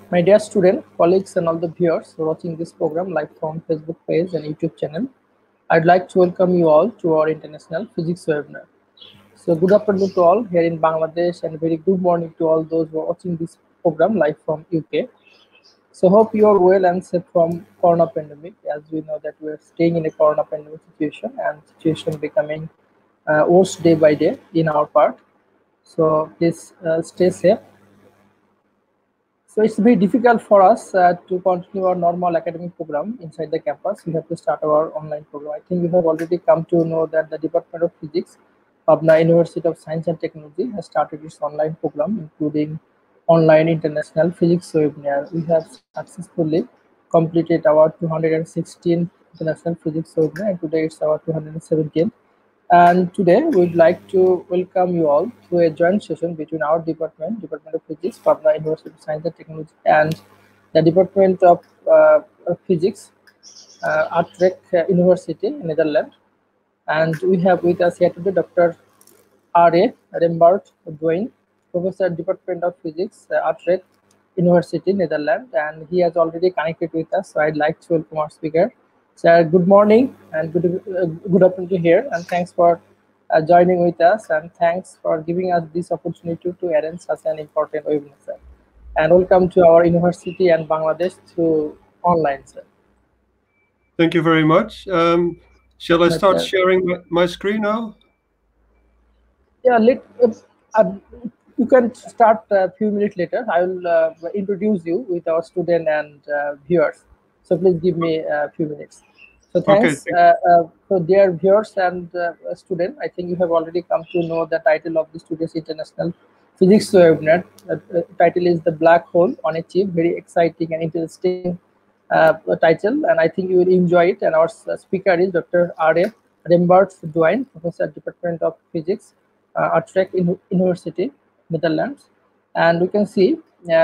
My dear student, colleagues, and all the viewers who are watching this program live from Facebook page and YouTube channel, I'd like to welcome you all to our international physics webinar. So, good afternoon to all here in Bangladesh, and very good morning to all those who are watching this program live from UK. So, hope you are well and safe from Corona pandemic. As we know that we are staying in a Corona pandemic situation, and situation becoming worse day by day in our part. So, please stay safe. So it's very difficult for us to continue our normal academic program inside the campus. We have to start our online program. I think you have already come to know that the Department of Physics of the University of Science and Technology has started its online program, including online international physics webinar. We have successfully completed our 216 international physics webinar, and today it's our 217. And today we'd like to welcome you all to a joint session between our Department of Physics, Patna University of Science and Technology, and the Department of Physics, Utrecht University, Netherlands. And we have with us here today Dr. R.A. Rembert Duijn, Professor, Department of Physics, Utrecht University, Netherlands, and he has already connected with us. So I'd like to welcome our speaker. Sir, good morning and good afternoon to here, and thanks for joining with us, and thanks for giving us this opportunity to arrange such an important webinar, sir. And welcome to our university and Bangladesh through online, sir. Thank you very much. Shall I start sharing my screen now? Yeah, you can start a few minutes later. I will introduce you with our student and viewers. So please give me a few minutes. So thanks. Okay, so dear viewers and student, I think you have already come to know the title of the Students International Physics webinar. Title is The Black Hole on a Chip. Very exciting and interesting title, and I think you will enjoy it. And our speaker is Dr. R.A. Rembert Duijn, Professor, Department of Physics, Utrecht University, Netherlands. And we can see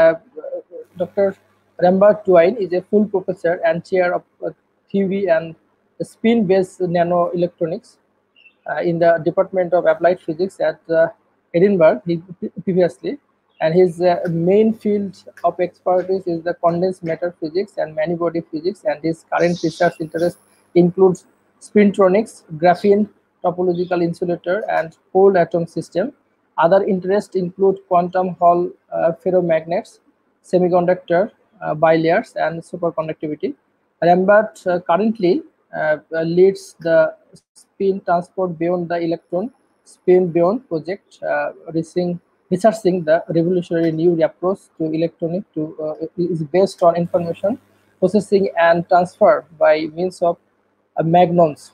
Dr. Rembert Duijn is a full professor and chair of theory and spin-based nanoelectronics in the Department of Applied Physics at Edinburgh previously. And his main field of expertise is the condensed matter physics and many-body physics, and his current research interest includes spintronics, graphene, topological insulator, and cold atom system. Other interests include quantum Hall ferromagnets, semiconductor bilayers, and superconductivity. Rembert currently leads the spin transport beyond the electron spin beyond project, researching the revolutionary new approach to electronic is based on information processing and transfer by means of magnons.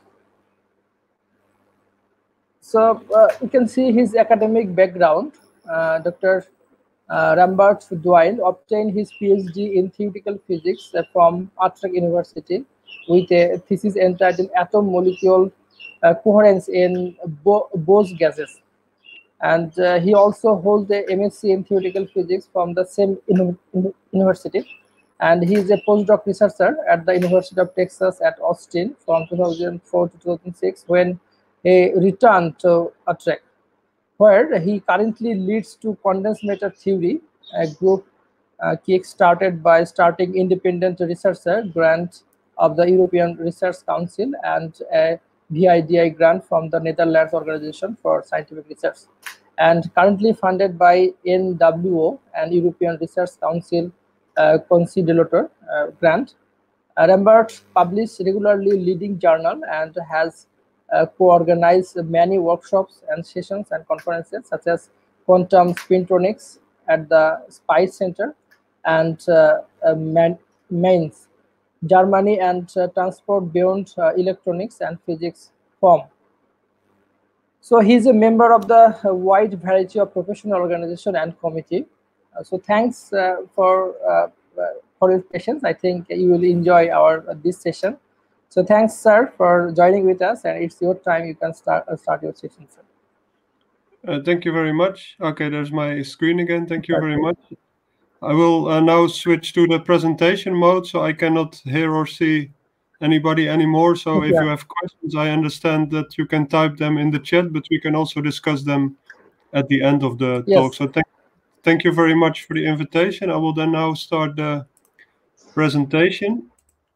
So you can see his academic background. Dr. Rembert Duijn obtained his PhD in theoretical physics from Utrecht University with a thesis entitled Atom Molecule Coherence in Bose Gases. And he also holds a MSc in theoretical physics from the same university. And he is a postdoc researcher at the University of Texas at Austin from 2004 to 2006, when he returned to Utrecht, where he currently leads to condensed matter theory, a group kick-started by starting independent researcher grant of the European Research Council and a VIDI grant from the Netherlands Organization for Scientific Research, and currently funded by NWO and European Research Council Considerator grant. Rembert publishes regularly leading journal and has co-organized many workshops and sessions and conferences, such as quantum spintronics at the SPICE Center and Mainz, Germany, and transport beyond electronics and physics form. So he is a member of the wide variety of professional organization and committee. So thanks for your patience. I think you will enjoy this session. So thanks, sir, for joining with us, and it's your time. You can start your session, sir. Thank you very much. Okay, there's my screen again. Thank you very much. I will now switch to the presentation mode, so I cannot hear or see anybody anymore. So if you have questions, I understand that you can type them in the chat, but we can also discuss them at the end of the talk. So thank thank you very much for the invitation. I will then now start the presentation.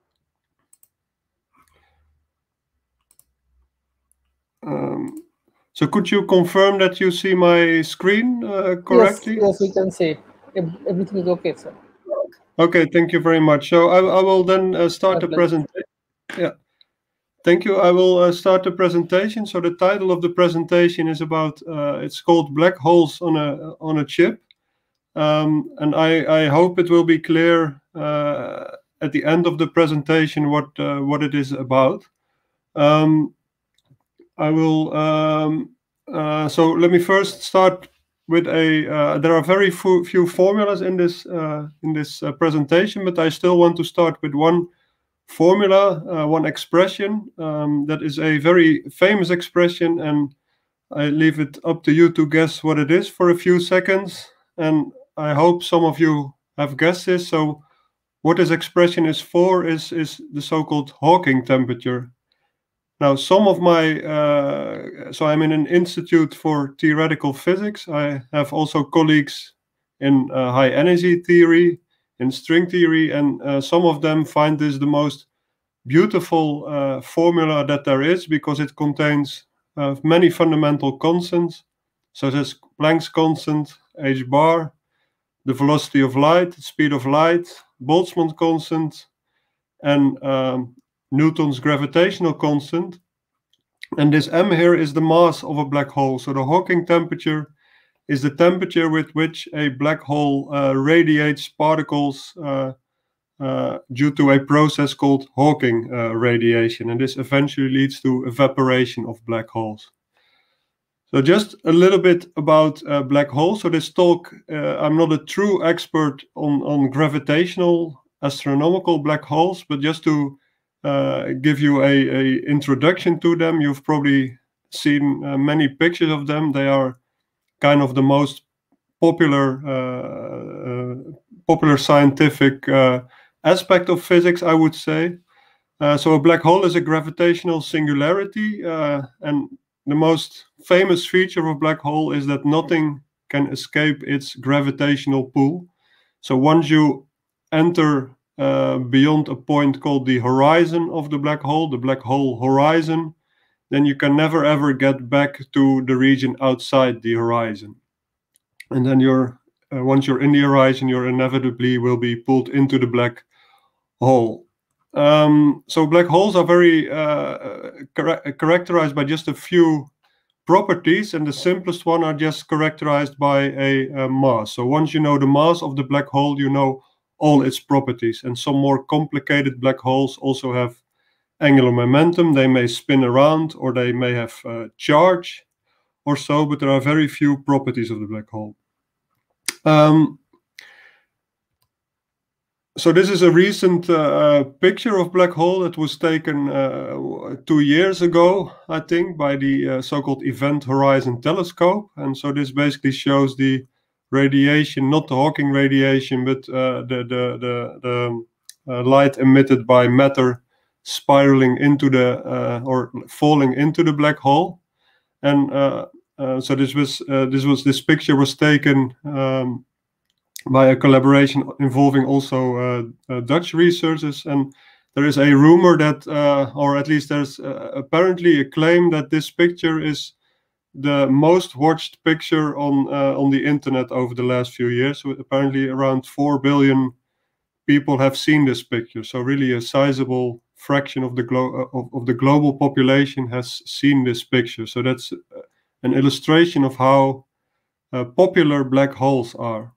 So could you confirm that you see my screen correctly? Yes, we can see. Everything is okay, sir. Okay, thank you very much. So I will then start the presentation. Yeah, thank you. I will start the presentation. So the title of the presentation is about, it's called Black Holes on a Chip. And I hope it will be clear at the end of the presentation what it is about. I will. So let me first start with a. There are very few formulas in this presentation, but I still want to start with one formula, one expression that is a very famous expression, and I leave it up to you to guess what it is for a few seconds. And I hope some of you have guessed this. So what this expression is for is the so-called Hawking temperature. Now, some of my, so I'm in an institute for theoretical physics. I have also colleagues in high energy theory, in string theory, and some of them find this the most beautiful formula that there is, because it contains many fundamental constants, such as Planck's constant, h bar, the velocity of light, the speed of light, Boltzmann constant, and Newton's gravitational constant. And this m here is the mass of a black hole. So the Hawking temperature is the temperature with which a black hole radiates particles due to a process called Hawking radiation. And this eventually leads to evaporation of black holes. So just a little bit about black holes. So this talk, I'm not a true expert on gravitational astronomical black holes, but just to give you a introduction to them. You've probably seen many pictures of them. They are kind of the most popular scientific aspect of physics, I would say. So a black hole is a gravitational singularity, and the most famous feature of a black hole is that nothing can escape its gravitational pull. So once you enter beyond a point called the horizon of the black hole horizon, then you can never ever get back to the region outside the horizon. And then once you're in the horizon, you inevitably will be pulled into the black hole. So black holes are very characterized by just a few properties, and the simplest one are just characterized by a mass. So once you know the mass of the black hole, you know all its properties. And some more complicated black holes also have angular momentum. They may spin around, or they may have charge or so, but there are very few properties of the black hole. So this is a recent picture of black hole that was taken 2 years ago, I think, by the so-called Event Horizon Telescope. And so this basically shows the radiation, not the Hawking radiation, but the light emitted by matter spiraling into or falling into the black hole. And so this picture was taken by a collaboration involving also Dutch researchers. And there is a rumor that, or at least there's apparently a claim that this picture is the most watched picture on the internet over the last few years. So apparently around 4 billion people have seen this picture. So really a sizable fraction of the global population has seen this picture. So that's an illustration of how popular black holes are.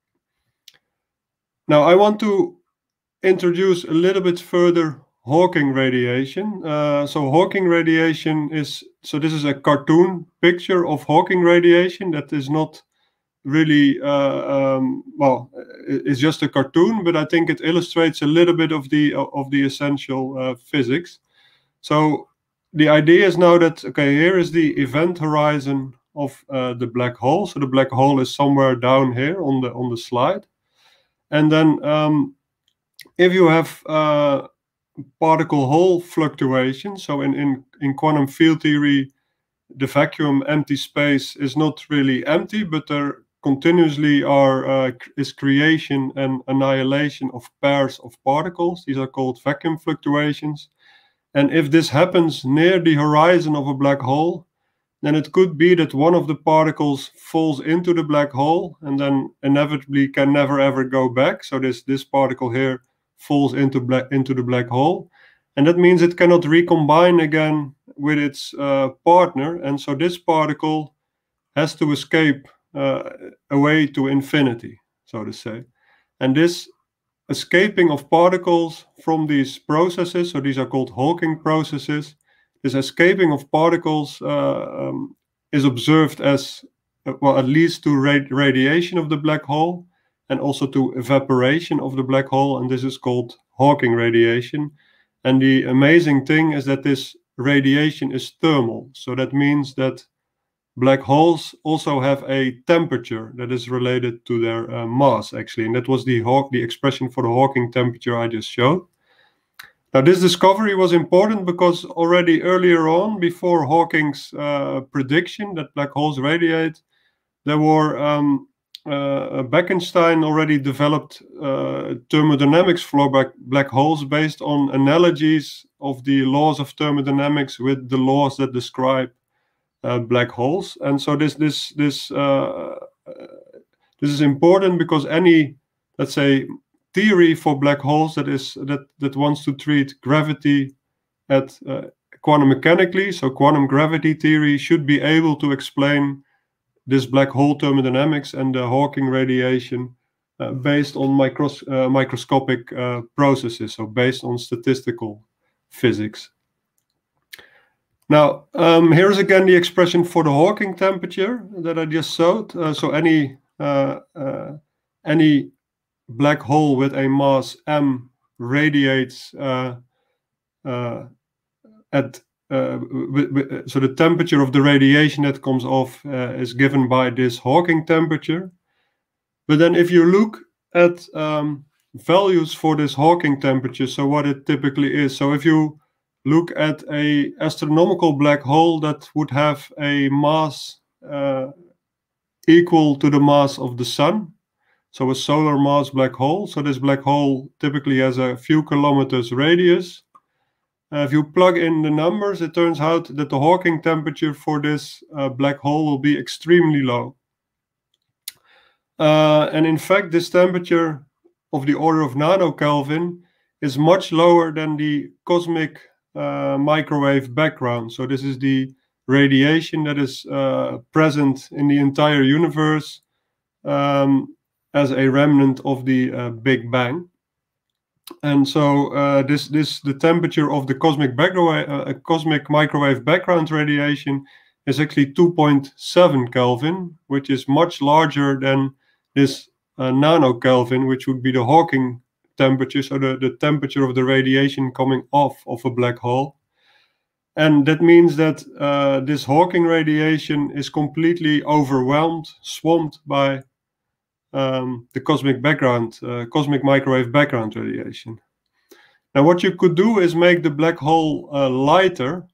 Now I want to introduce a little bit further Hawking radiation. So Hawking radiation is, so this is a cartoon picture of Hawking radiation that is not really, well, it's just a cartoon, but I think it illustrates a little bit of the essential physics. So the idea is now that, okay, here is the event horizon of the black hole. So the black hole is somewhere down here on the slide. And then if you have particle-hole fluctuation, so in quantum field theory, the vacuum empty space is not really empty, but there continuously is creation and annihilation of pairs of particles. These are called vacuum fluctuations. And if this happens near the horizon of a black hole, then it could be that one of the particles falls into the black hole and then inevitably can never ever go back. So this particle here falls into the black hole. And that means it cannot recombine again with its partner. And so this particle has to escape away to infinity, so to say. And this escaping of particles from these processes, so these are called Hawking processes, this escaping of particles is observed as, well, at least to radiation of the black hole and also to evaporation of the black hole, and this is called Hawking radiation. And the amazing thing is that this radiation is thermal, so that means that black holes also have a temperature that is related to their mass, actually, and that was the expression for the Hawking temperature I just showed. Now, this discovery was important because already earlier on, before Hawking's prediction that black holes radiate, there were Bekenstein already developed thermodynamics for black holes based on analogies of the laws of thermodynamics with the laws that describe black holes. And so this is important because any, let's say, theory for black holes that wants to treat gravity at quantum mechanically, so quantum gravity theory, should be able to explain this black hole thermodynamics and the Hawking radiation based on microscopic processes, so based on statistical physics. Now, here's again the expression for the Hawking temperature that I just showed. So any black hole with a mass m radiates so the temperature of the radiation that comes off is given by this Hawking temperature. But then if you look at values for this Hawking temperature, so what it typically is, so if you look at an astronomical black hole that would have a mass equal to the mass of the sun, so a solar mass black hole. So this black hole typically has a few kilometers radius. If you plug in the numbers, it turns out that the Hawking temperature for this black hole will be extremely low. And in fact, this temperature of the order of nanokelvin is much lower than the cosmic microwave background. So this is the radiation that is present in the entire universe as a remnant of the Big Bang. And so the temperature of the cosmic microwave background radiation is actually 2.7 Kelvin, which is much larger than this nanokelvin, which would be the Hawking temperature, so the temperature of the radiation coming off of a black hole. And that means that this Hawking radiation is completely overwhelmed, swamped by the cosmic microwave background radiation. Now, what you could do is make the black hole lighter,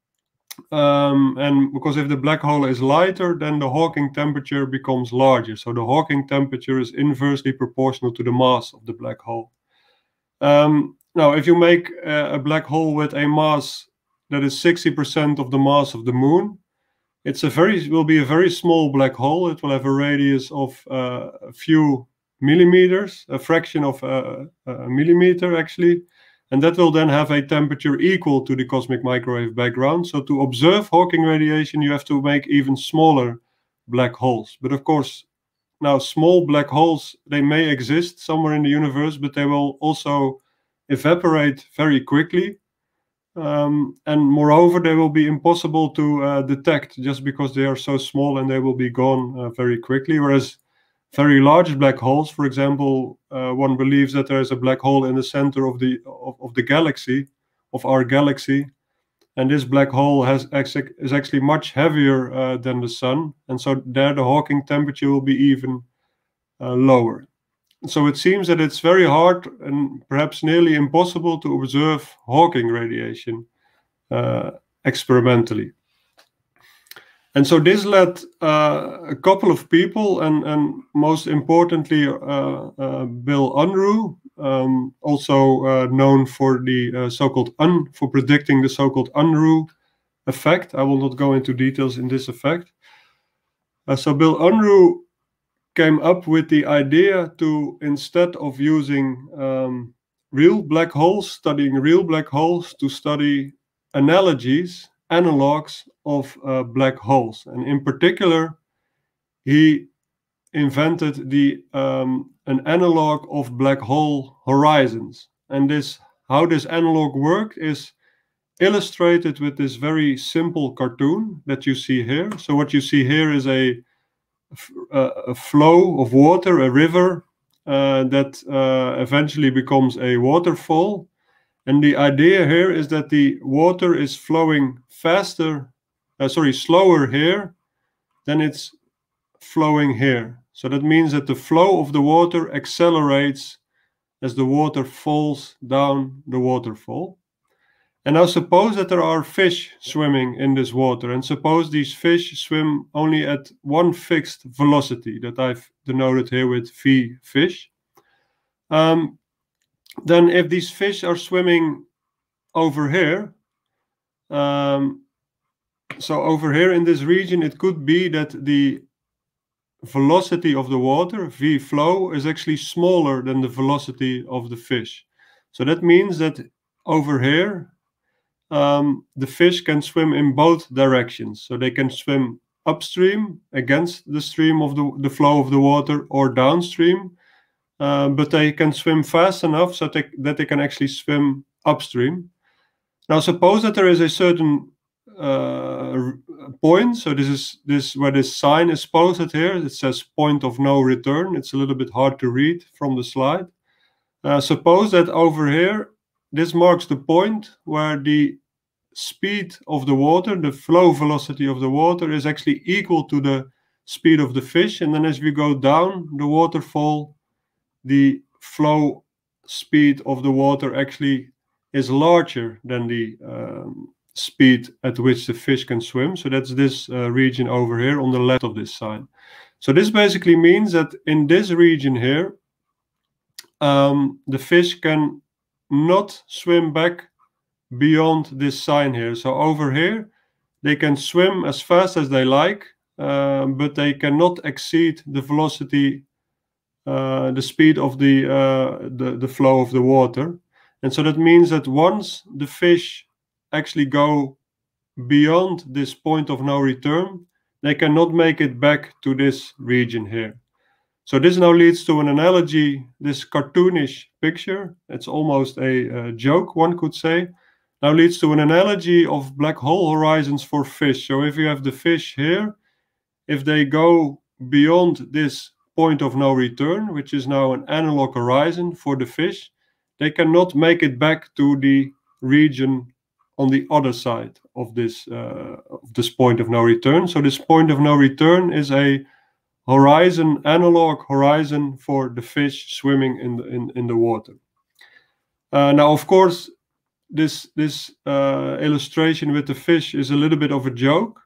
and because if the black hole is lighter, then the Hawking temperature becomes larger. So the Hawking temperature is inversely proportional to the mass of the black hole. Now, if you make a black hole with a mass that is 60% of the mass of the moon, will be a very small black hole. It will have a radius of a few millimeters, a fraction of a millimeter actually, and that will then have a temperature equal to the cosmic microwave background. So to observe Hawking radiation, you have to make even smaller black holes. But of course, now small black holes, they may exist somewhere in the universe, but they will also evaporate very quickly. And moreover, they will be impossible to detect just because they are so small, and they will be gone very quickly. Whereas very large black holes, for example, one believes that there is a black hole in the center of the galaxy, of our galaxy, and this black hole is actually much heavier than the sun, and so there the Hawking temperature will be even lower. So it seems that it's very hard and perhaps nearly impossible to observe Hawking radiation experimentally. And so this led a couple of people, and most importantly, Bill Unruh, also known for the so-called for predicting the so-called Unruh effect. I will not go into details in this effect. So Bill Unruh came up with the idea to, instead of using real black holes, studying real black holes, to study analogies, analogs of black holes. And in particular, he invented an analog of black hole horizons. And how this analog worked is illustrated with this very simple cartoon that you see here. So what you see here is a flow of water, a river that eventually becomes a waterfall. And the idea here is that the water is flowing slower here than it's flowing here. So that means that the flow of the water accelerates as the water falls down the waterfall. And now suppose that there are fish swimming in this water, and suppose these fish swim only at one fixed velocity that I've denoted here with v fish. Then if these fish are swimming over here, so over here in this region, it could be that the velocity of the water, v flow, is actually smaller than the velocity of the fish. So that means that over here, the fish can swim in both directions. So they can swim upstream against the stream of the flow of the water, or downstream, but they can swim fast enough so that they can actually swim upstream. Now suppose that there is a certain point. So this is where this sign is posted here. It says point of no return. It's a little bit hard to read from the slide. Suppose that over here, this marks the point where the speed of the water, the flow velocity of the water, is actually equal to the speed of the fish. And then as we go down the waterfall, the flow speed of the water actually is larger than the speed at which the fish can swim. So that's this region over here on the left of this sign. So this basically means that in this region here, the fish can not swim back beyond this sign here. So over here, they can swim as fast as they like, but they cannot exceed the velocity, the speed of the flow of the water. And so that means that once the fish actually go beyond this point of no return, they cannot make it back to this region here. So this now leads to an analogy, this cartoonish picture. It's almost a joke, one could say. Now leads to an analogy of black hole horizons for fish. So if you have the fish here, if they go beyond this point of no return, which is now an analog horizon for the fish, they cannot make it back to the region on the other side of this point of no return. So this point of no return is a horizon, analog horizon for the fish swimming in the water. Now, of course, this illustration with the fish is a little bit of a joke,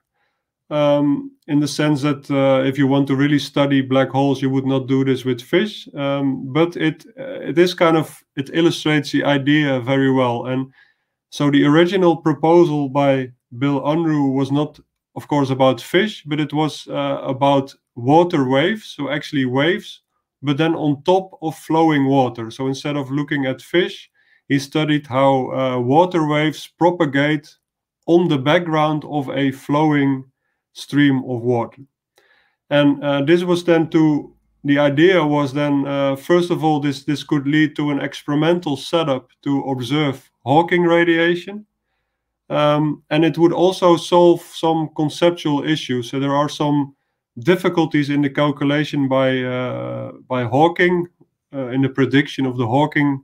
in the sense that if you want to really study black holes, you would not do this with fish. But it illustrates the idea very well. And so the original proposal by Bill Unruh was not, of course, about fish, but it was about water waves, so actually waves, but then on top of flowing water. So instead of looking at fish, he studied how water waves propagate on the background of a flowing stream of water. And this was then the idea was then, first of all, this could lead to an experimental setup to observe Hawking radiation. And it would also solve some conceptual issues. So there are some difficulties in the calculation by Hawking, in the prediction of the Hawking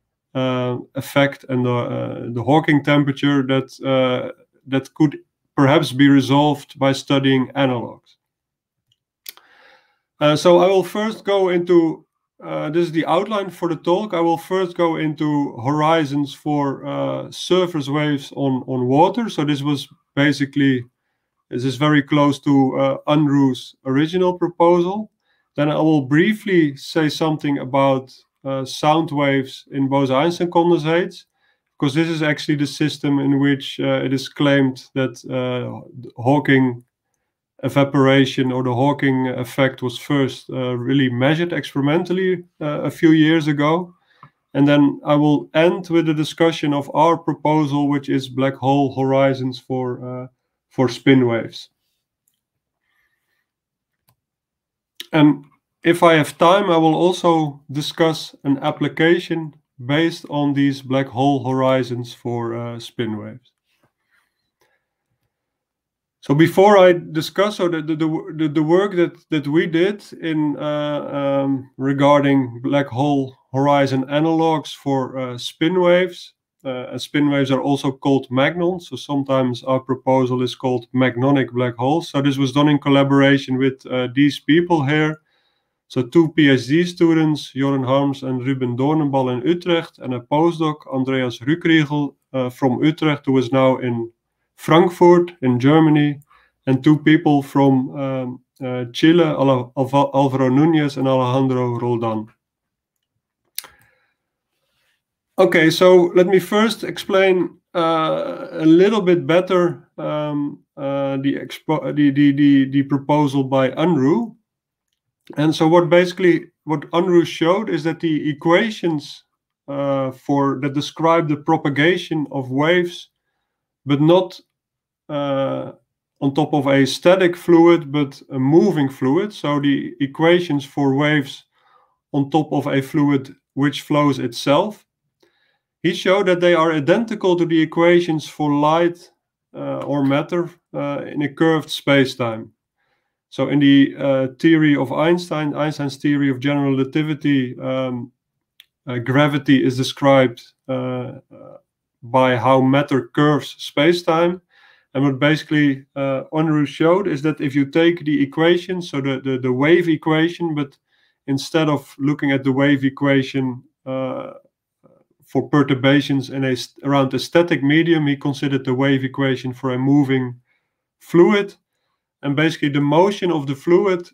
effect and the Hawking temperature that could perhaps be resolved by studying analogs. So I will first go into, this is the outline for the talk. I will first go into horizons for surface waves on water. So this was basically This is very close to Unruh's original proposal. Then I will briefly say something about sound waves in Bose-Einstein condensates, because this is actually the system in which it is claimed that Hawking evaporation or the Hawking effect was first really measured experimentally a few years ago. And then I will end with a discussion of our proposal, which is black hole horizons for spin waves. And if I have time, I will also discuss an application based on these black hole horizons for spin waves. So before I discuss the work that we did in regarding black hole horizon analogs for spin waves, and spin waves are also called magnons. So sometimes our proposal is called magnonic black holes. So this was done in collaboration with these people here. So 2 PhD students, Joren Harms and Ruben Doornenbal in Utrecht, and a postdoc, Andreas Rückriegel from Utrecht, who is now in Frankfurt in Germany, and 2 people from Chile, Alvaro Núñez and Alejandro Roldan. Okay, so let me first explain a little bit better the proposal by Unruh. And so what Unruh showed is that the equations that describe the propagation of waves, but not on top of a static fluid, but a moving fluid. So the equations for waves on top of a fluid which flows itself, he showed that they are identical to the equations for light or matter in a curved spacetime. So in the theory of Einstein's theory of general relativity, gravity is described by how matter curves spacetime. And what basically Unruh showed is that if you take the equation, so the wave equation, but instead of looking at the wave equation for perturbations around a static medium, he considered the wave equation for a moving fluid. And basically the motion of the fluid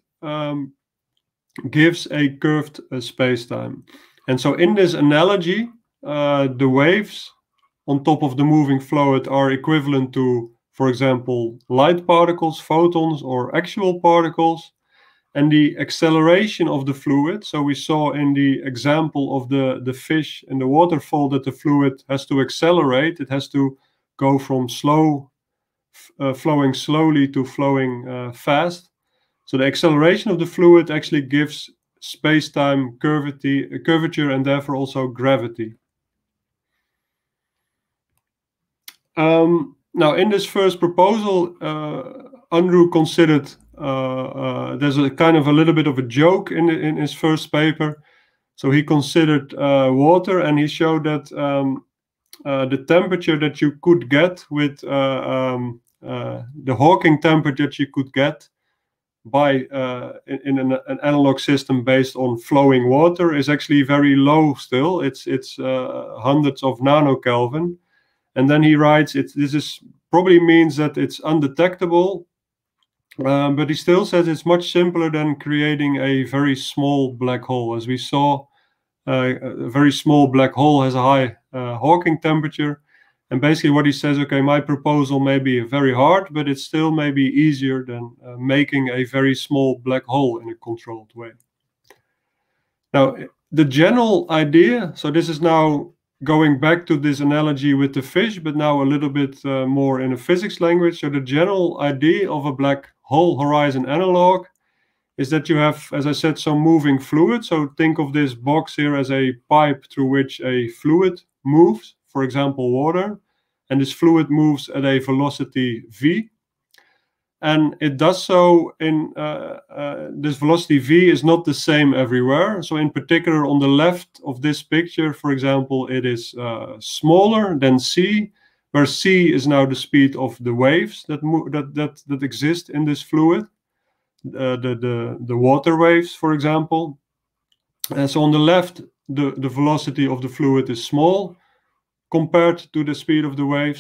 gives a curved spacetime. And so in this analogy, the waves on top of the moving fluid are equivalent to, for example, light particles, photons, or actual particles. And the acceleration of the fluid, so we saw in the example of the fish in the waterfall that the fluid has to accelerate. It has to go from flowing slowly to flowing fast. So the acceleration of the fluid actually gives space-time curvature and therefore also gravity. Now in this first proposal, Unruh considered there's a kind of a little bit of a joke in his first paper. So he considered water, and he showed that the temperature that you could get with the Hawking temperature that you could get by in an analog system based on flowing water is actually very low still. It's hundreds of nanokelvin. And then he writes, this probably means that it's undetectable, but he still says it's much simpler than creating a very small black hole. As we saw, a very small black hole has a high Hawking temperature. And basically what he says, okay, my proposal may be very hard, but it's still maybe easier than making a very small black hole in a controlled way. Now, the general idea, so this is now going back to this analogy with the fish, but now a little bit more in a physics language. So the general idea of a black hole horizon analog is that you have, as I said, some moving fluid. So think of this box here as a pipe through which a fluid moves, for example, water. And this fluid moves at a velocity v. And it does so in, this velocity v is not the same everywhere. So in particular, on the left of this picture, for example, it is smaller than c, where c is now the speed of the waves that exist in this fluid, the water waves, for example. And so on the left, the velocity of the fluid is small compared to the speed of the waves.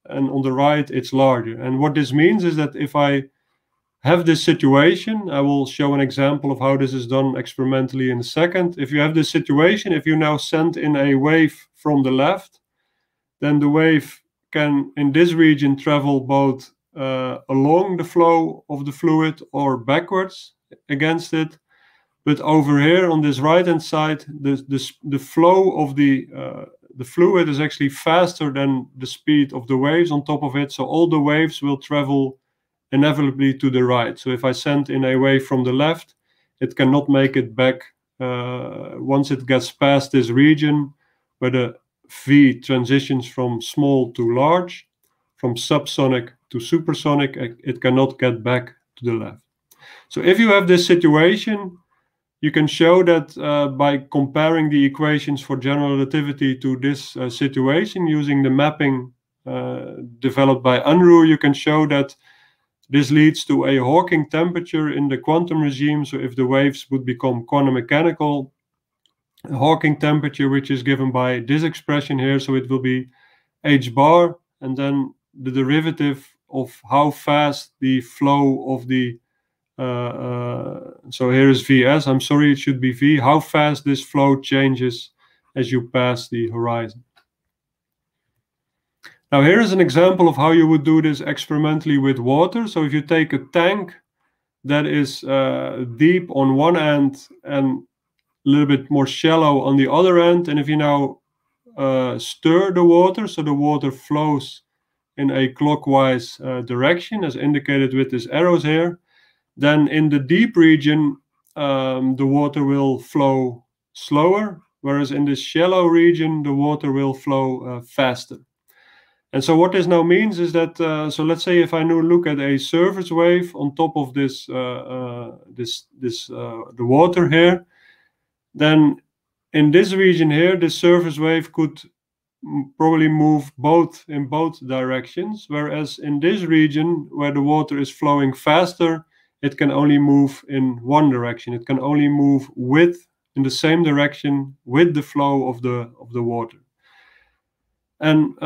and on the right it's larger. And what this means is that if I have this situation, I will show an example of how this is done experimentally in a second. If you have this situation, if you now send in a wave from the left, then the wave can, in this region, travel both along the flow of the fluid or backwards against it. But over here on this right-hand side, the flow of the fluid is actually faster than the speed of the waves on top of it. So all the waves will travel inevitably to the right. So if I send in a wave from the left, it cannot make it back once it gets past this region where the V transitions from small to large, from subsonic to supersonic, it cannot get back to the left. So if you have this situation, you can show that by comparing the equations for general relativity to this situation using the mapping developed by Unruh, you can show that this leads to a Hawking temperature in the quantum regime. So if the waves would become quantum mechanical, a Hawking temperature, which is given by this expression here, so it will be h bar, and then the derivative of how fast the flow of the so here is Vs, I'm sorry, it should be V, how fast this flow changes as you pass the horizon. Now here is an example of how you would do this experimentally with water. So if you take a tank that is deep on one end and a little bit more shallow on the other end, and if you now stir the water, so the water flows in a clockwise direction as indicated with these arrows here, then in the deep region the water will flow slower, whereas in this shallow region the water will flow faster. And so what this now means is that, so let's say if I now look at a surface wave on top of this, the water here, then in this region here, the surface wave could probably move in both directions, whereas in this region where the water is flowing faster, it can only move in one direction. It can only move in the same direction with the flow of the water. And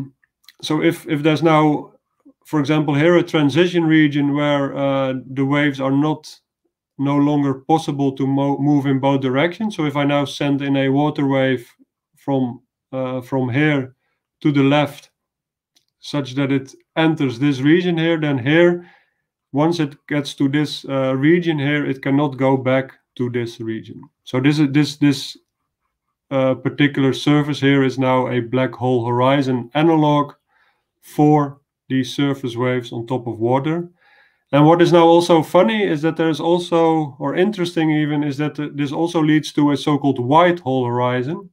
so if there's now, for example, here a transition region where the waves are no longer possible to move in both directions. So if I now send in a water wave from here to the left, such that it enters this region here, then here, once it gets to this region here, it cannot go back to this region. So this particular surface here is now a black hole horizon analog for these surface waves on top of water. And what is now also funny is that there's also, or interesting even, is that this also leads to a so-called white hole horizon.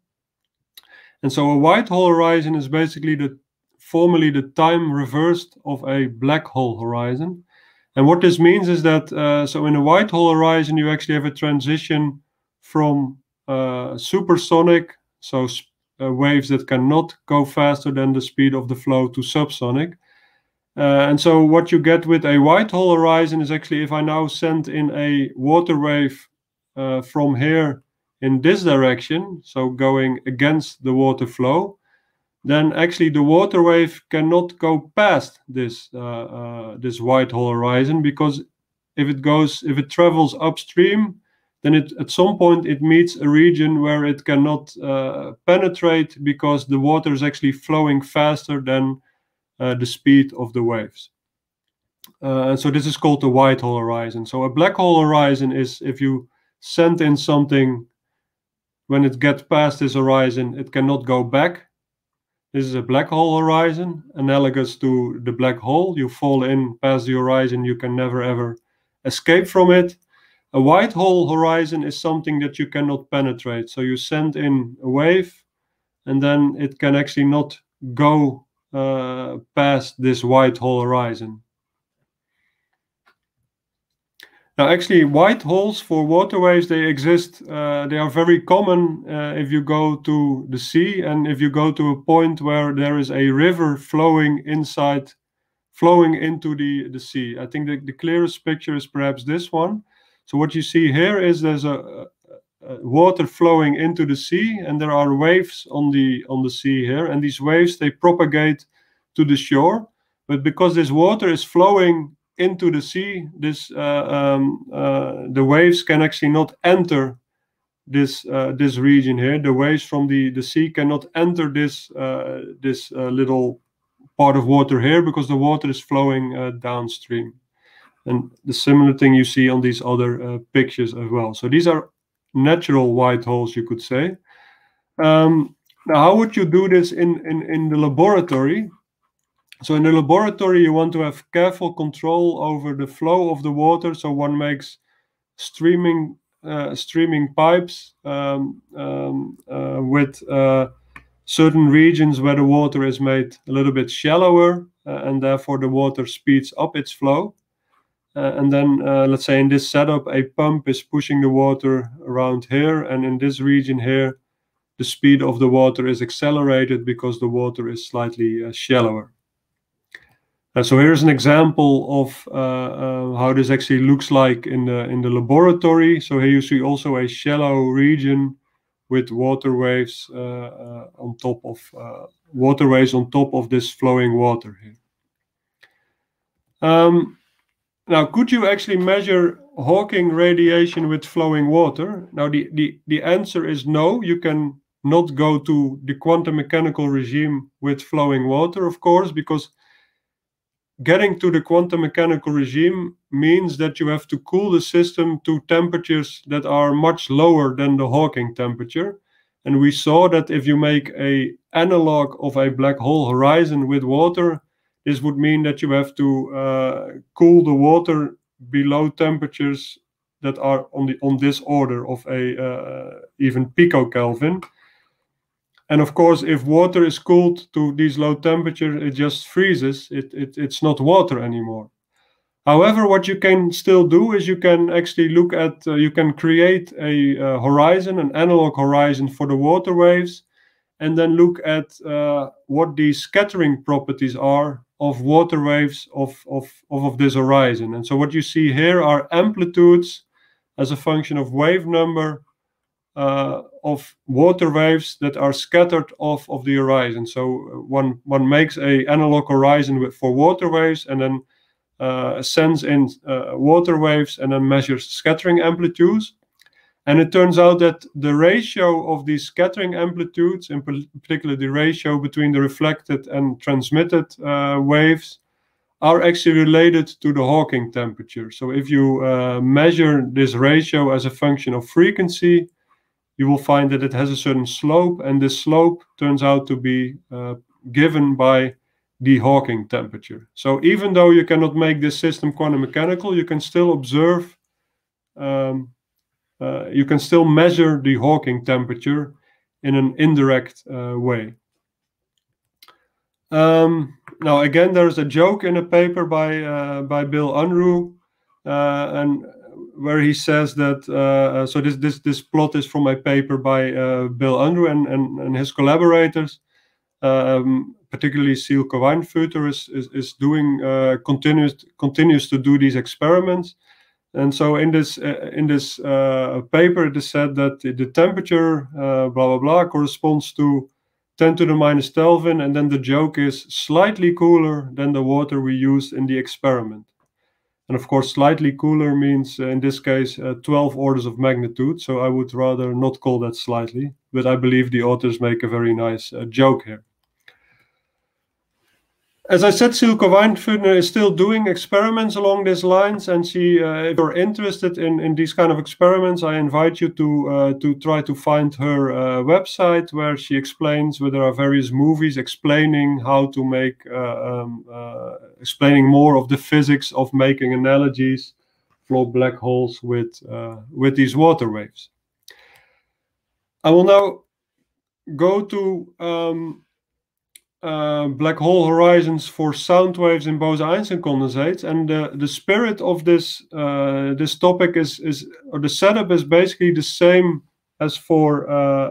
And so a white hole horizon is basically formally the time reversed of a black hole horizon. And what this means is that, so in a white hole horizon, you actually have a transition from supersonic, so waves that cannot go faster than the speed of the flow, to subsonic. And so what you get with a white hole horizon is actually, if I now send in a water wave from here in this direction, so going against the water flow, then actually the water wave cannot go past this this white hole horizon, because if it travels upstream, then at some point it meets a region where it cannot penetrate, because the water is actually flowing faster than the speed of the waves. And so this is called the white hole horizon. So a black hole horizon is if you send in something, when it gets past this horizon, it cannot go back. This is a black hole horizon, analogous to the black hole. You fall in past the horizon, you can never ever escape from it. A white hole horizon is something that you cannot penetrate. So you send in a wave, and then it can actually not go past this white hole horizon. Now, actually, white holes for water waves, they exist. They are very common if you go to the sea, and if you go to a point where there is a river flowing into the sea. I think the clearest picture is perhaps this one. So what you see here is there's a water flowing into the sea, and there are waves on the sea here, and these waves, they propagate to the shore, but because this water is flowing into the sea, the waves can actually not enter this region here. The waves from the sea cannot enter this little part of water here, because the water is flowing downstream. And the similar thing you see on these other pictures as well. So these are natural white holes, you could say. Now, how would you do this in the laboratory? So in the laboratory, you want to have careful control over the flow of the water. So one makes streaming pipes with certain regions where the water is made a little bit shallower, and therefore the water speeds up its flow. And then, let's say in this setup, a pump is pushing the water around here, and in this region here, the speed of the water is accelerated because the water is slightly shallower. So here's an example of how this actually looks like in the laboratory. So here you see also a shallow region with water waves on top of this flowing water here. Now, could you actually measure Hawking radiation with flowing water? Now, the answer is no. You can not go to the quantum mechanical regime with flowing water, of course, because getting to the quantum mechanical regime means that you have to cool the system to temperatures that are much lower than the Hawking temperature. And we saw that if you make an analog of a black hole horizon with water, this would mean that you have to cool the water below temperatures that are on this order of even picokelvin. And of course, if water is cooled to these low temperatures, it just freezes. It's not water anymore. However, what you can still do is you can actually look at, you can create a horizon, an analog horizon for the water waves, and then look at what the scattering properties are of water waves of this horizon. And so what you see here are amplitudes as a function of wave number of water waves that are scattered off of the horizon. So one makes a analog horizon for water waves, and then sends in water waves, and then measures scattering amplitudes. And it turns out that the ratio of these scattering amplitudes, in particular the ratio between the reflected and transmitted waves, are actually related to the Hawking temperature. So if you measure this ratio as a function of frequency, you will find that it has a certain slope, and this slope turns out to be given by the Hawking temperature. So even though you cannot make this system quantum mechanical, you can still observe, you can still measure the Hawking temperature in an indirect way. Now again, there's a joke in a paper by Bill Unruh, and where he says that, so this plot is from a paper by Bill Unruh and his collaborators, particularly Silke Weinfuter is doing continues to do these experiments. And so in this paper, it is said that the temperature, blah blah blah, corresponds to 10 to the minus Kelvin, and then the joke is slightly cooler than the water we used in the experiment. And of course, slightly cooler means, in this case, 12 orders of magnitude. So I would rather not call that slightly, but I believe the authors make a very nice joke here. As I said, Silke Weinfuter is still doing experiments along these lines, and she, if you're interested in these kind of experiments, I invite you to try to find her website, where she explains, where there are various movies explaining how to make, explaining more of the physics of making analogies for black holes with these water waves. I will now go to black hole horizons for sound waves in Bose-Einstein condensates, and the spirit of this this topic is or the setup is basically the same as for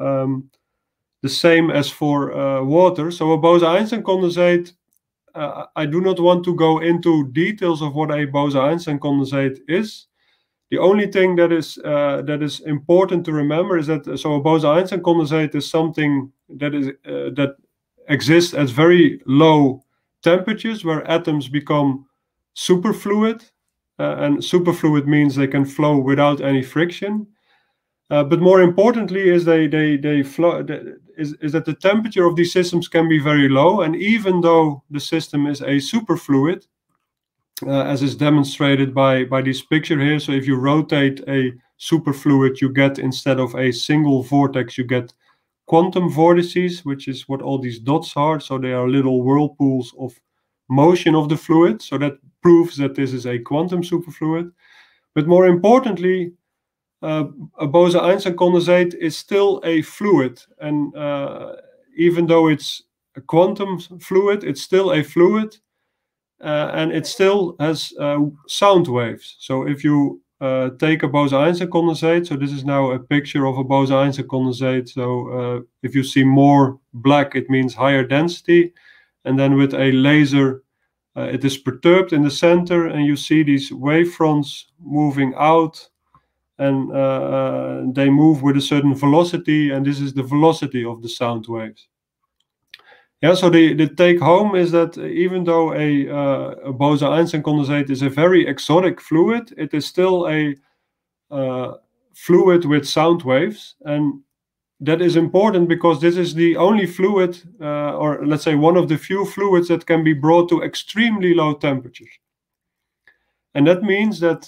water. So a Bose-Einstein condensate, I do not want to go into details of what a Bose-Einstein condensate is. The only thing that is important to remember is that a Bose-Einstein condensate is something that exists at very low temperatures where atoms become superfluid, and superfluid means they can flow without any friction. But more importantly is they flow is that the temperature of these systems can be very low, and even though the system is a superfluid, as is demonstrated by this picture here. So if you rotate a superfluid, you get, instead of a single vortex, you get quantum vortices, which is what all these dots are. So they are little whirlpools of motion of the fluid. So that proves that this is a quantum superfluid. But more importantly, a Bose-Einstein condensate is still a fluid, and even though it's a quantum fluid, it's still a fluid, and it still has sound waves. So if you take a Bose-Einstein condensate, so this is now a picture of a Bose-Einstein condensate. So if you see more black, it means higher density, and then with a laser, it is perturbed in the center, and you see these wavefronts moving out, and they move with a certain velocity, and this is the velocity of the sound waves. Yeah, so the take home is that even though a Bose-Einstein condensate is a very exotic fluid, it is still a fluid with sound waves, and that is important because this is the only fluid, or let's say one of the few fluids that can be brought to extremely low temperatures. And that means that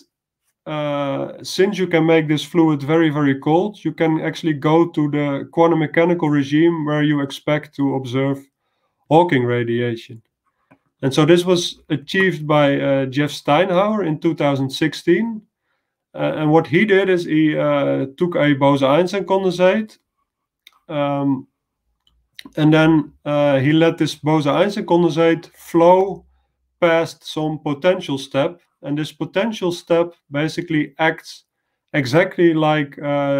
since you can make this fluid very, very cold, you can actually go to the quantum mechanical regime where you expect to observe Hawking radiation. And so this was achieved by Jeff Steinhauer in 2016. And what he did is he took a Bose-Einstein condensate, and then he let this Bose-Einstein condensate flow past some potential step. And this potential step basically acts exactly like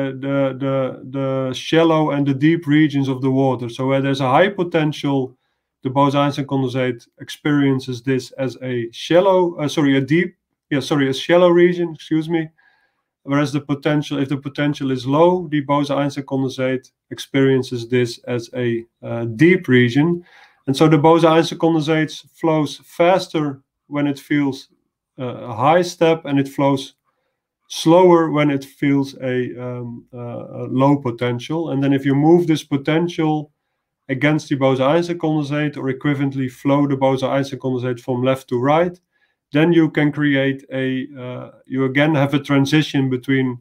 the shallow and the deep regions of the water. So where there's a high potential, the Bose-Einstein condensate experiences this as a shallow, a shallow region, excuse me. Whereas the potential, if the potential is low, the Bose-Einstein condensate experiences this as a deep region. And so the Bose-Einstein condensate flows faster when it feels a high step, and it flows slower when it feels a low potential. And then if you move this potential against the Bose-Einstein condensate, or equivalently flow the Bose-Einstein condensate from left to right, then you can create a, you again have a transition between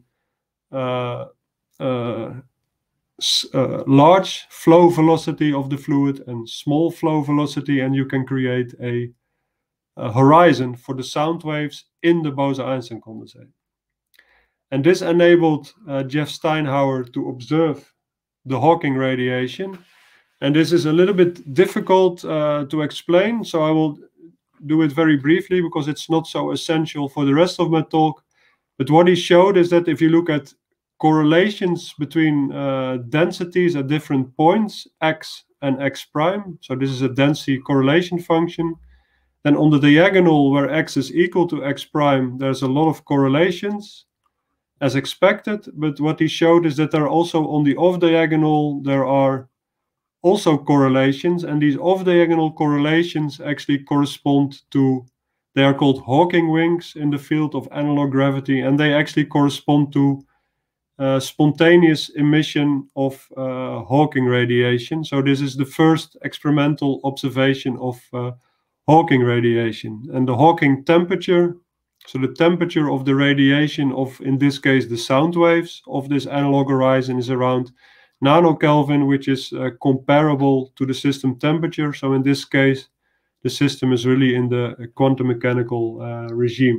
large flow velocity of the fluid and small flow velocity, and you can create a horizon for the sound waves in the Bose-Einstein condensate. And this enabled Jeff Steinhauer to observe the Hawking radiation. And this is a little bit difficult to explain, so I will do it very briefly because it's not so essential for the rest of my talk. But what he showed is that if you look at correlations between densities at different points, x and x prime, so this is a density correlation function, then on the diagonal where x is equal to x prime, there's a lot of correlations as expected. But what he showed is that there are also on the off diagonal, there are also correlations, and these off-diagonal correlations actually correspond to, they are called Hawking wings in the field of analog gravity, and they actually correspond to spontaneous emission of Hawking radiation. So this is the first experimental observation of Hawking radiation. And the Hawking temperature, so the temperature of the radiation of, in this case, the sound waves of this analog horizon, is around nanokelvin, which is comparable to the system temperature. So in this case, the system is really in the quantum mechanical regime.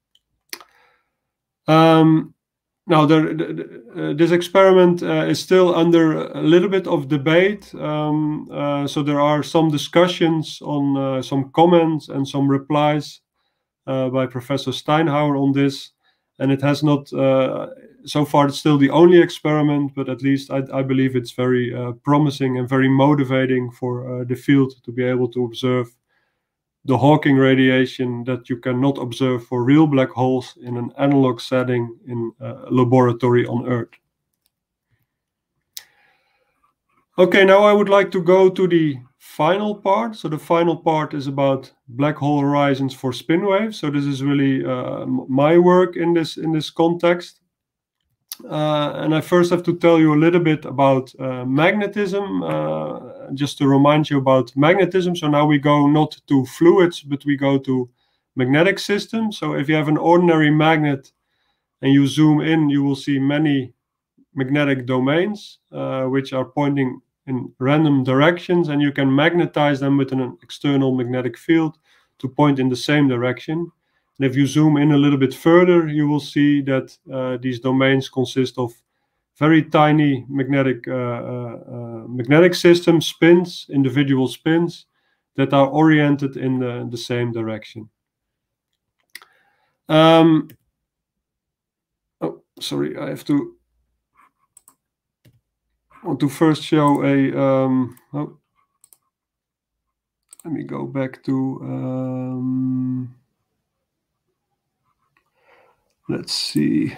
Now, this experiment is still under a little bit of debate. So there are some discussions on some comments and some replies by Professor Steinhauer on this. And it has not, so far it's still the only experiment, but at least I believe it's very promising and very motivating for the field to be able to observe the Hawking radiation that you cannot observe for real black holes in an analog setting in a laboratory on Earth. Okay, now I would like to go to the final part. So the final part is about black hole horizons for spin waves. So this is really my work in this context. And I first have to tell you a little bit about magnetism, just to remind you about magnetism. So now we go not to fluids, but we go to magnetic systems. So if you have an ordinary magnet and you zoom in, you will see many magnetic domains, which are pointing in random directions, and you can magnetize them with an external magnetic field to point in the same direction. And if you zoom in a little bit further, you will see that these domains consist of very tiny magnetic systems, spins, individual spins that are oriented in the same direction. Oh, sorry, I want to first show a. Let me go back to. Let's see.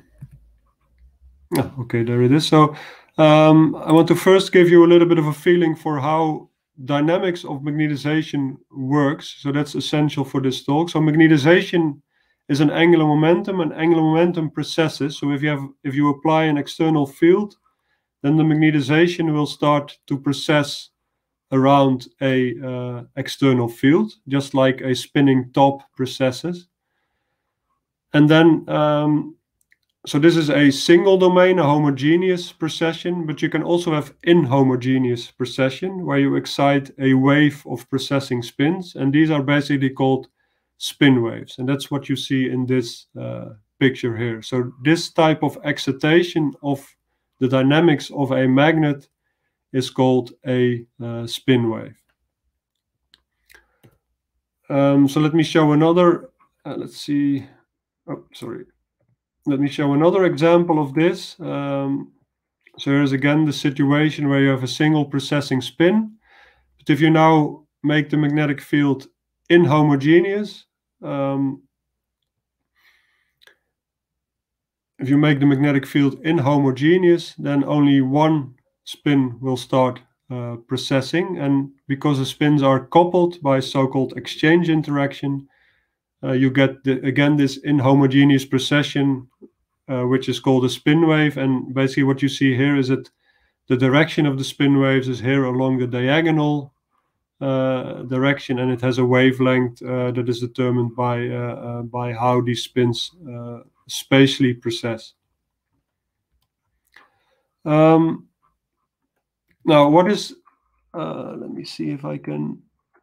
Oh, okay, there it is. So I want to first give you a little bit of a feeling for how dynamics of magnetization works. So that's essential for this talk. So magnetization is an angular momentum, and angular momentum precesses. So if you apply an external field, then the magnetization will start to precess around a external field, just like a spinning top precesses. And then, so this is a single domain, a homogeneous precession, but you can also have inhomogeneous precession, where you excite a wave of precessing spins, and these are basically called spin waves. And that's what you see in this picture here. So this type of excitation of the dynamics of a magnet is called a spin wave. So let me show another, let's see. Oh, sorry. Let me show another example of this. So here's again the situation where you have a single precessing spin. But if you now make the magnetic field inhomogeneous, if you make the magnetic field inhomogeneous, then only one spin will start precessing. And because the spins are coupled by so-called exchange interaction, you get again this inhomogeneous precession, which is called a spin wave. And basically what you see here is that the direction of the spin waves is here along the diagonal direction, and it has a wavelength that is determined by how these spins spatially precess. Now, what is, let me see if I can,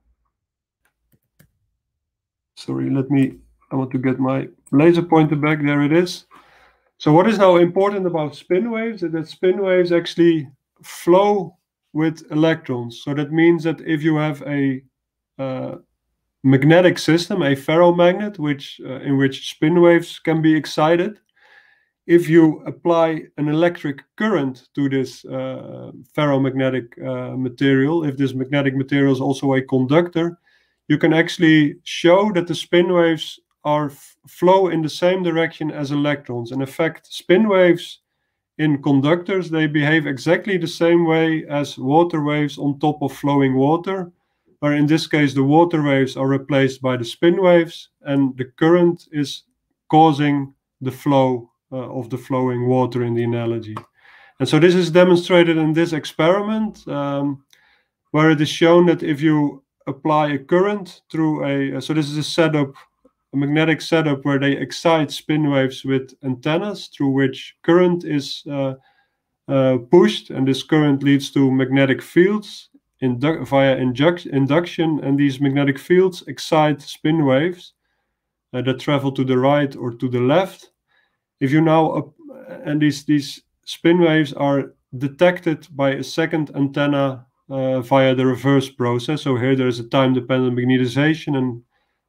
sorry, I want to get my laser pointer back, there it is. So what is now important about spin waves is that spin waves actually flow with electrons. So that means that if you have a magnetic system, a ferromagnet, in which spin waves can be excited, if you apply an electric current to this ferromagnetic material, if this magnetic material is also a conductor, you can actually show that the spin waves flow in the same direction as electrons. And in fact, spin waves in conductors, they behave exactly the same way as water waves on top of flowing water, where in this case the water waves are replaced by the spin waves, and the current is causing the flow of the flowing water in the analogy. And so this is demonstrated in this experiment, where it is shown that if you apply a current through so this is a setup, a magnetic setup where they excite spin waves with antennas through which current is pushed, and this current leads to magnetic fields via induction, and these magnetic fields excite spin waves that travel to the right or to the left. If you now, and these spin waves are detected by a second antenna via the reverse process. So here there is a time-dependent magnetization, and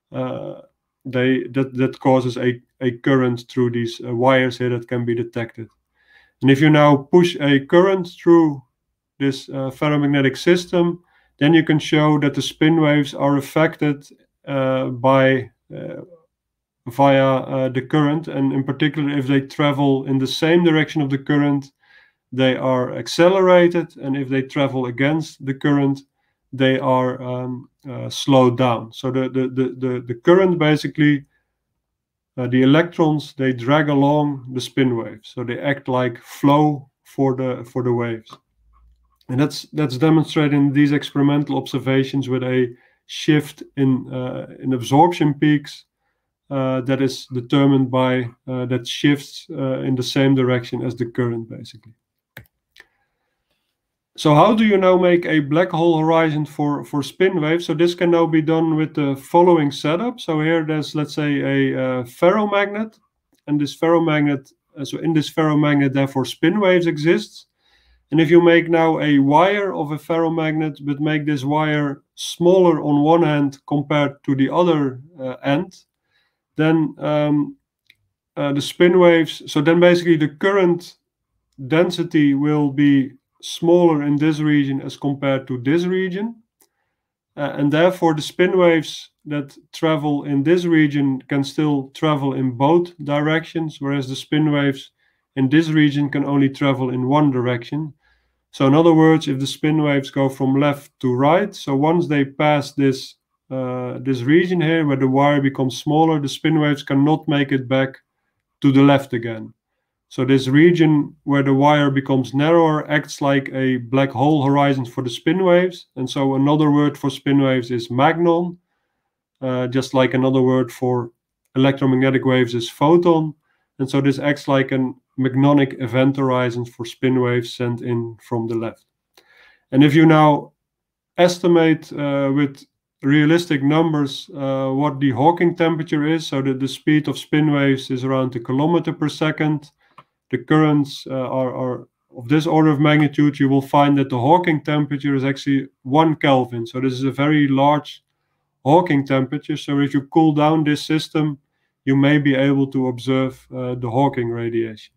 that causes a current through these wires here that can be detected. And if you now push a current through this ferromagnetic system, then you can show that the spin waves are affected via the current, and in particular if they travel in the same direction of the current, they are accelerated, and if they travel against the current, they are slowed down. So the current basically, the electrons, they drag along the spin waves, so they act like flow for the waves, and that's demonstrated in these experimental observations with a shift in absorption peaks that is determined by that shifts in the same direction as the current, basically. So how do you now make a black hole horizon for spin waves? So this can now be done with the following setup. So here there's, let's say, a ferromagnet, and this ferromagnet, so in this ferromagnet, therefore spin waves exist. And if you make now a wire of a ferromagnet, but make this wire smaller on one end compared to the other end, then the spin waves, so then basically the current density will be smaller in this region as compared to this region. And therefore the spin waves that travel in this region can still travel in both directions, whereas the spin waves in this region can only travel in one direction. So in other words, if the spin waves go from left to right, so once they pass this region here where the wire becomes smaller, the spin waves cannot make it back to the left again. So this region where the wire becomes narrower acts like a black hole horizon for the spin waves. And so another word for spin waves is magnon, just like another word for electromagnetic waves is photon. And so this acts like a magnonic event horizon for spin waves sent in from the left. And if you now estimate with realistic numbers what the Hawking temperature is, so that the speed of spin waves is around a kilometer per second, the currents are of this order of magnitude, you will find that the Hawking temperature is actually 1 Kelvin. So this is a very large Hawking temperature. So if you cool down this system, you may be able to observe the Hawking radiation.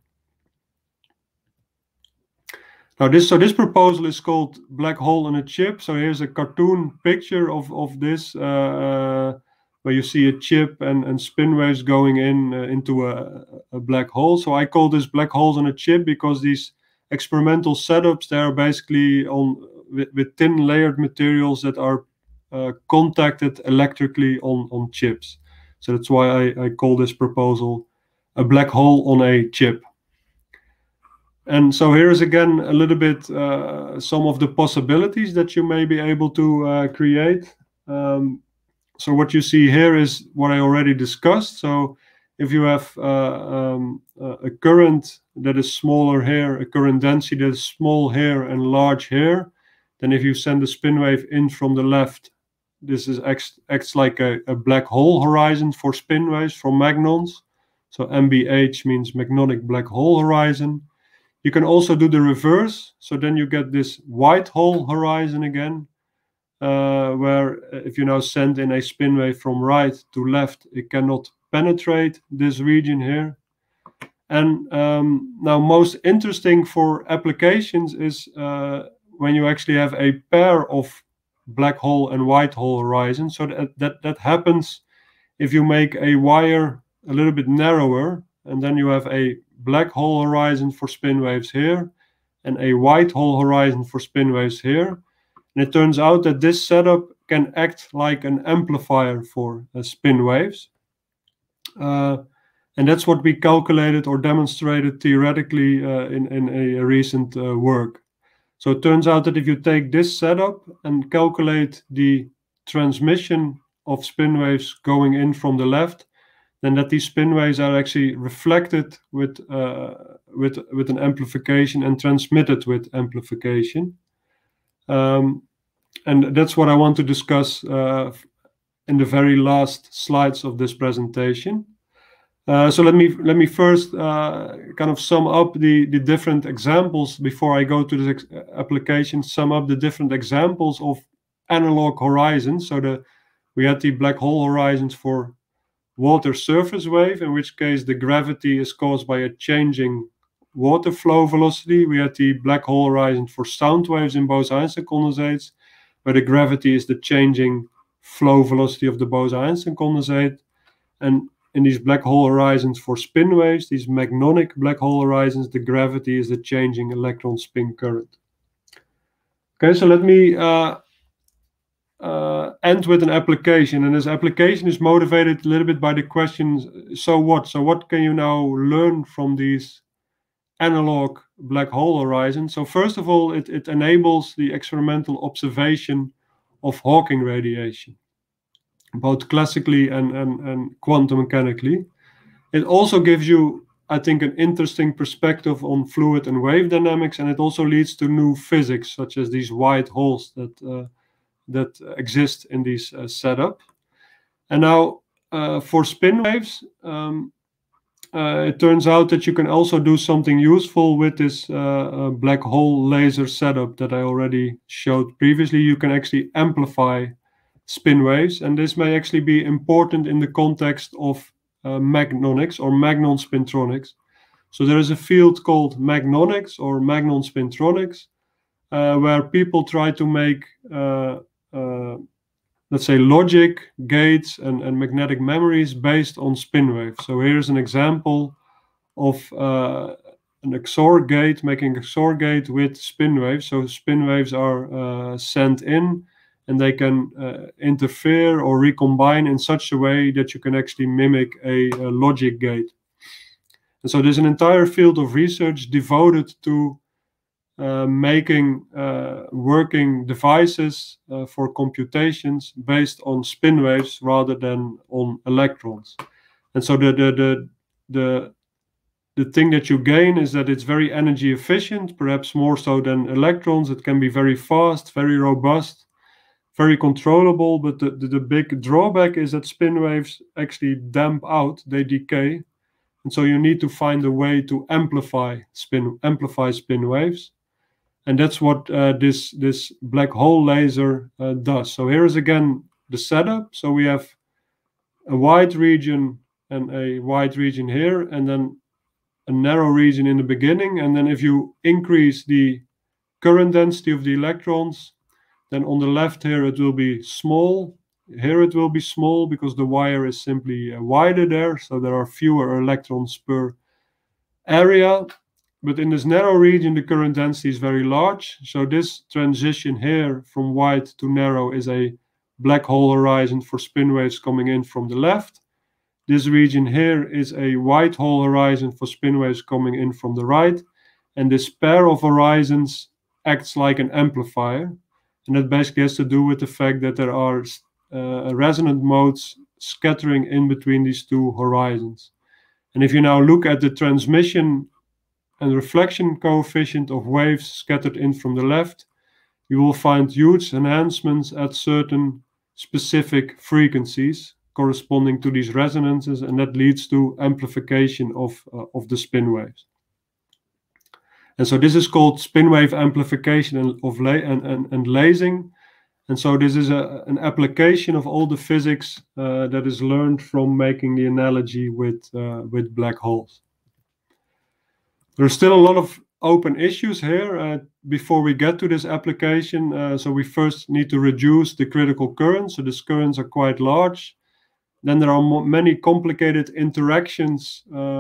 Now this proposal is called black hole on a chip. So here's a cartoon picture of this, where you see a chip and spin waves going into a black hole. So I call this black holes on a chip because these experimental setups, they are basically with thin layered materials that are contacted electrically on chips. So that's why I call this proposal a black hole on a chip. And so here is again a little bit some of the possibilities that you may be able to create. So what you see here is what I already discussed. So if you have a current that is smaller here, a current density that is small here and large here, then if you send a spin wave in from the left, this acts like a black hole horizon for spin waves from magnons. So MBH means magnetic black hole horizon. You can also do the reverse. So then you get this white hole horizon again, where if you now send in a spin wave from right to left, it cannot penetrate this region here. And now most interesting for applications is when you actually have a pair of black hole and white hole horizons. So that happens if you make a wire a little bit narrower, and then you have a black hole horizon for spin waves here and a white hole horizon for spin waves here. And it turns out that this setup can act like an amplifier for spin waves. And that's what we calculated or demonstrated theoretically in a recent work. So it turns out that if you take this setup and calculate the transmission of spin waves going in from the left, then that these spin waves are actually reflected with an amplification and transmitted with amplification. And that's what I want to discuss in the very last slides of this presentation. So let me first kind of sum up the different examples before I go to this application. Sum up the different examples of analog horizons. So we had the black hole horizons for water surface wave, in which case the gravity is caused by a changing water flow velocity. We had the black hole horizon for sound waves in Bose-Einstein condensates, where the gravity is the changing flow velocity of the Bose-Einstein condensate. And in these black hole horizons for spin waves, these magnonic black hole horizons, the gravity is the changing electron spin current. Okay, so let me end with an application, and this application is motivated a little bit by the question, so what? So what can you now learn from these analog black hole horizons? So first of all, it enables the experimental observation of Hawking radiation, both classically and quantum mechanically. It also gives you, I think, an interesting perspective on fluid and wave dynamics, and it also leads to new physics, such as these white holes that exist in this setup. And now for spin waves, it turns out that you can also do something useful with this black hole laser setup that I already showed previously. You can actually amplify spin waves, and this may actually be important in the context of magnonics or magnon spintronics. So there is a field called magnonics or magnon spintronics, where people try to make let's say logic gates and magnetic memories based on spin waves. So here's an example of an XOR gate, making XOR gate with spin waves. So spin waves are sent in, and they can interfere or recombine in such a way that you can actually mimic a logic gate. And so there's an entire field of research devoted to making working devices for computations based on spin waves rather than on electrons. And so the thing that you gain is that it's very energy efficient, perhaps more so than electrons. It can be very fast, very robust, very controllable, but the big drawback is that spin waves actually damp out, they decay. And so you need to find a way to amplify spin waves. And that's what this black hole laser does. So here is again the setup. So we have a wide region and a wide region here, and then a narrow region in the beginning. And then if you increase the current density of the electrons, then on the left here it will be small. Here it will be small because the wire is simply wider there. So there are fewer electrons per area. But in this narrow region, the current density is very large. So this transition here from wide to narrow is a black hole horizon for spin waves coming in from the left. This region here is a white hole horizon for spin waves coming in from the right. And this pair of horizons acts like an amplifier. And that basically has to do with the fact that there are resonant modes scattering in between these two horizons. And if you now look at the transmission and reflection coefficient of waves scattered in from the left, you will find huge enhancements at certain specific frequencies corresponding to these resonances, and that leads to amplification of the spin waves. And so this is called spin wave amplification and lasing. And so this is an application of all the physics that is learned from making the analogy with black holes. There's still a lot of open issues here before we get to this application. So we first need to reduce the critical currents. So these currents are quite large. Then there are many complicated interactions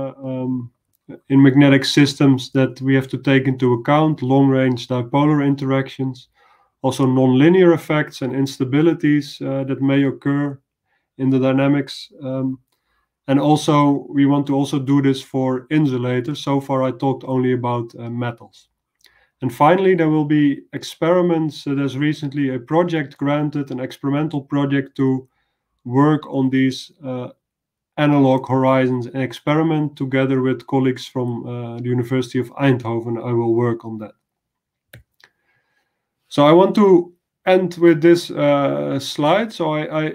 in magnetic systems that we have to take into account, long-range dipolar interactions, also nonlinear effects and instabilities that may occur in the dynamics. And also, we want to also do this for insulators. So far, I talked only about metals. And finally, there will be experiments. There's recently a project granted, an experimental project to work on these analog horizons and experiment together with colleagues from the University of Eindhoven. I will work on that. So I want to end with this slide. So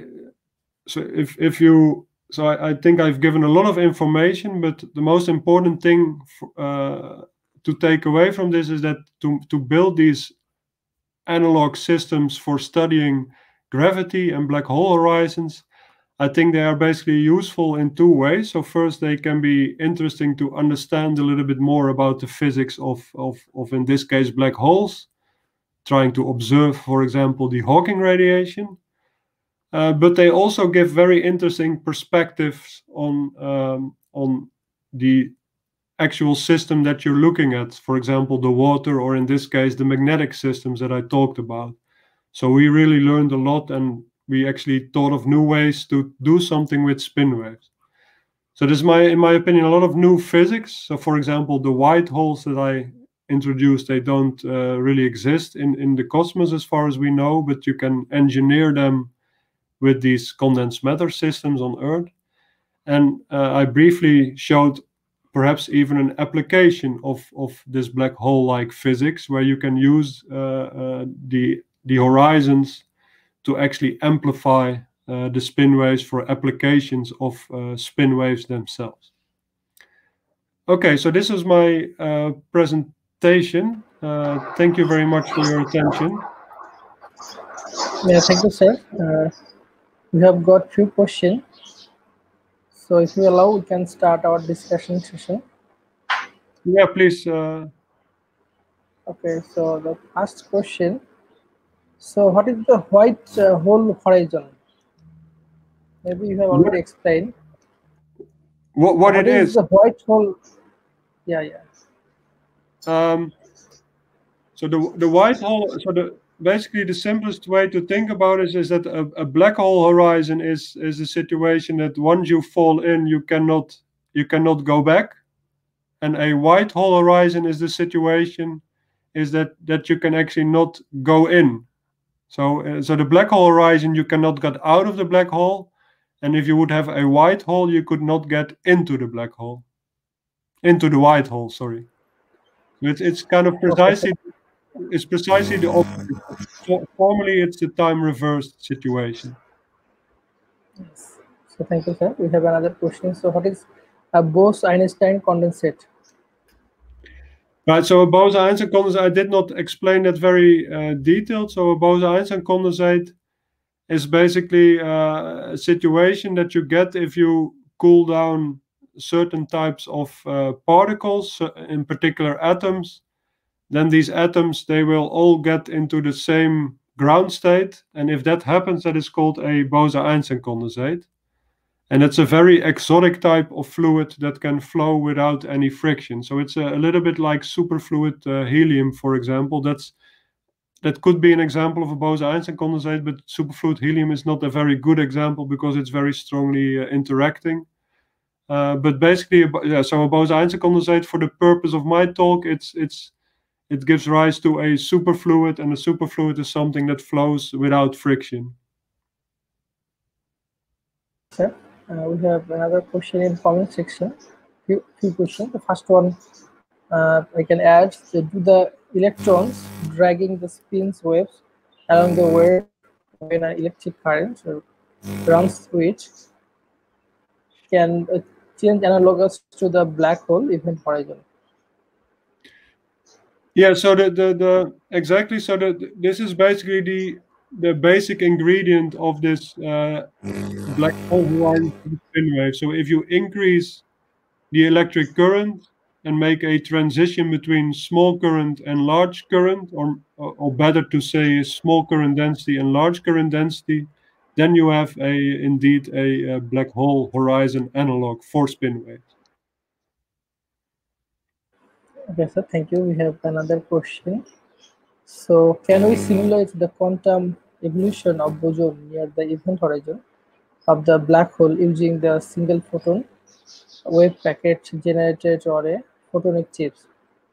I think I've given a lot of information, but the most important thing to take away from this is that to build these analog systems for studying gravity and black hole horizons, I think they are basically useful in two ways. So first, they can be interesting to understand a little bit more about the physics of in this case, black holes, trying to observe, for example, the Hawking radiation. But they also give very interesting perspectives on the actual system that you're looking at. For example, the water, or in this case, the magnetic systems that I talked about. So we really learned a lot, and we actually thought of new ways to do something with spin waves. So there's, in my opinion, a lot of new physics. So for example, the white holes that I introduced, they don't really exist in the cosmos as far as we know, but you can engineer them with these condensed matter systems on Earth. And I briefly showed perhaps even an application of this black hole-like physics, where you can use the horizons to actually amplify the spin waves for applications of spin waves themselves. Okay, so this is my presentation. Thank you very much for your attention. Yeah, thank you, sir. We have got few questions. So if you allow, we can start our discussion session. Yeah, please. Okay, so the first question. So what is the white hole horizon? Maybe you have already explained. What it is? The white hole. Yeah, yeah. So the white hole. So basically the simplest way to think about it is that a black hole horizon is a situation that once you fall in, you cannot go back, and a white hole horizon is the situation is that you can actually not go in. So the black hole horizon, you cannot get out of the black hole, and if you would have a white hole, you could not get into the black hole, into the white hole. Sorry, it's kind of precisely it's precisely the opposite. Formally, it's the time reversed situation. Yes. So thank you, sir. We have another question. So what is a Bose-Einstein condensate? Right, so a Bose-Einstein condensate, I did not explain that very detailed. So a Bose-Einstein condensate is basically a situation that you get if you cool down certain types of particles, in particular atoms. Then these atoms, they will all get into the same ground state. And if that happens, that is called a Bose-Einstein condensate. And it's a very exotic type of fluid that can flow without any friction. So it's a little bit like superfluid helium, for example. That could be an example of a Bose-Einstein condensate, but superfluid helium is not a very good example because it's very strongly interacting. But basically, so a Bose-Einstein condensate, for the purpose of my talk, it gives rise to a superfluid, and a superfluid is something that flows without friction. Sir, we have another question in comment section. Few questions. The first one, I can add: do the electrons dragging the spin waves along the wave when an electric current runs through it can change analogous to the black hole event horizon? Yeah, so exactly. So this is basically the basic ingredient of this black hole horizon spin wave. So if you increase the electric current and make a transition between small current and large current, or better to say small current density and large current density, then you have indeed a black hole horizon analog for spin waves. Okay, sir, thank you. We have another question. So can we simulate the quantum evolution of boson near the event horizon of the black hole using the single photon wave packet generated or a photonic chips?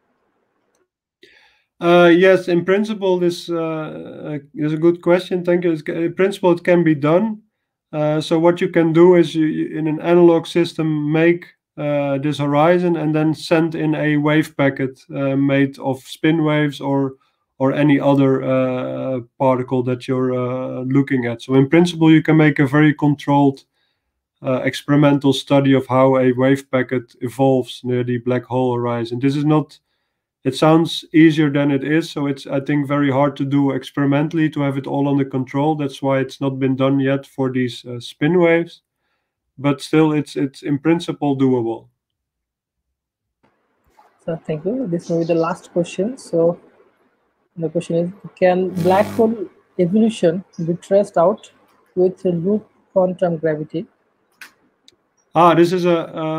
Yes, in principle, this is a good question. Thank you. In principle, it can be done. So what you can do is, you in an analog system, make this horizon and then send in a wave packet made of spin waves or any other particle that you're looking at. So in principle, you can make a very controlled experimental study of how a wave packet evolves near the black hole horizon. This is not. It sounds easier than it is, so it's, I think, very hard to do experimentally to have it all under control. That's why it's not been done yet for these spin waves, but still, it's in principle doable. So thank you. This will be the last question. So the question is: can black hole evolution be traced out with loop quantum gravity? This is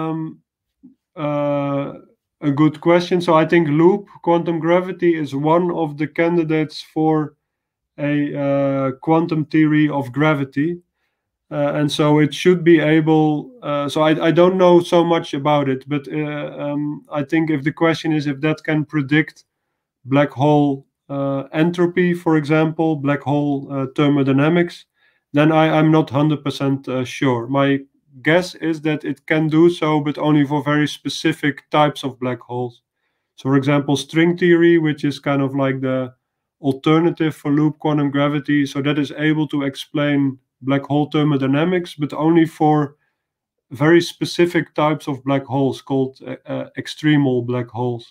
a good question. So I think loop quantum gravity is one of the candidates for a quantum theory of gravity. And so it should be able, so I don't know so much about it, but I think if the question is if that can predict black hole entropy, for example, black hole thermodynamics, then I'm not 100% sure. My guess is that it can do so, but only for very specific types of black holes. So, for example, string theory, which is kind of like the alternative for loop quantum gravity, so that is able to explain black hole thermodynamics, but only for very specific types of black holes called extremal black holes.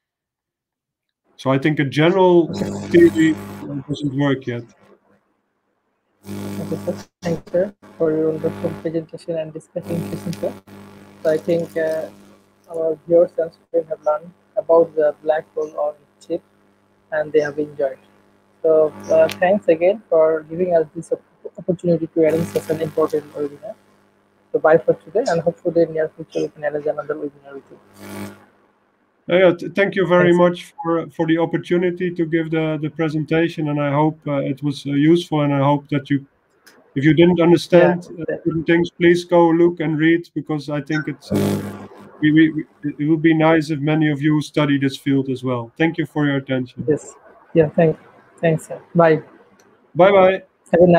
So I think a general theory doesn't work yet. Okay, sir. Thanks, sir, for your wonderful presentation and discussion, sir. So I think our viewers and students have learned about the black hole on chip, and they have enjoyed. So thanks again for giving us this opportunity to arrange such an important webinar. So bye for today, and hopefully in near future we can arrange another webinar with you. Yeah, thank you very much for the opportunity to give the presentation, and I hope it was useful, and I hope that you, if you didn't understand certain things, please go look and read, because I think it's it would be nice if many of you study this field as well. Thank you for your attention. Yes. Yeah, thanks, sir. Bye. Bye-bye. Have a nice